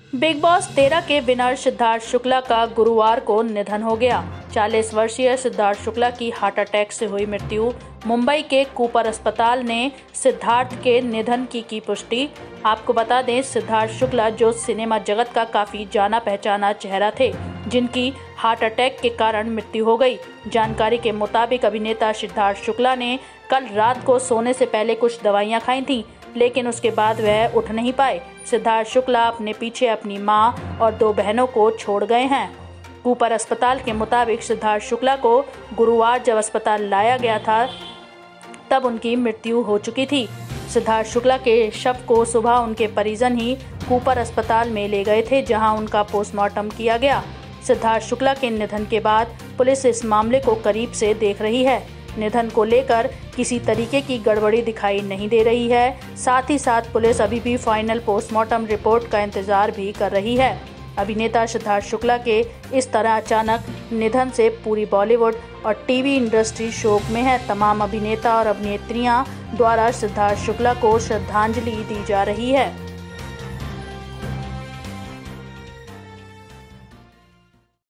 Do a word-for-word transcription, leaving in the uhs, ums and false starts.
Big boss तेरह के winner Siddharth Shukla का गुरुवार को निधन हो गया। चालीस वर्षीय सिद्धार्थ शुक्ला की हार्ट अटैक से हुई मृत्यु। मुंबई के कूपर अस्पताल ने सिद्धार्थ के निधन की की पुष्टि। आपको बता दें, सिद्धार्थ शुक्ला जो सिनेमा जगत का काफी जाना पहचाना चेहरा थे, जिनकी हार्ट अटैक के कारण मृत्यु हो गई। जानकारी के मुताबिक अभिनेता सिद्धार्थ शुक्ला ने कल रात को सोने से पहले कुछ दवाइयां खाई थीं, लेकिन उसके बाद वह उठ नहीं पाए। सिद्धार्थ शुक्ला अपने पीछे अपनी मां और दो बहनों को छोड़ गए हैं। कूपर अस्पताल के मुताबिक सिद्धार्थ शुक्ला को गुरुवार जब अस्पताल लाया गया था, तब उनकी मृत्यु हो चुकी थी। सिद्धार्थ शुक्ला के शव को सुबह उनके परिजन ही कूपर अस्पताल में ले गए थे, जहां उनका पोस्टमार्टम किया गया। सिद्धार्थ शुक्ला के निधन के बाद पुलिस इस मामले को करीब से देख रही है। निधन को लेकर किसी तरीके की गड़बड़ी दिखाई नहीं दे रही है। साथ ही साथ पुलिस अभी भी फाइनल पोस्टमार्टम रिपोर्ट का इंतजार भी कर रही है। अभिनेता सिद्धार्थ शुक्ला के इस तरह अचानक निधन से पूरी बॉलीवुड और टीवी इंडस्ट्री शोक में है। तमाम अभिनेता और अभिनेत्रियां द्वारा सिद्धार्थ शुक्ला को श्रद्धांजलि दी जा रही है।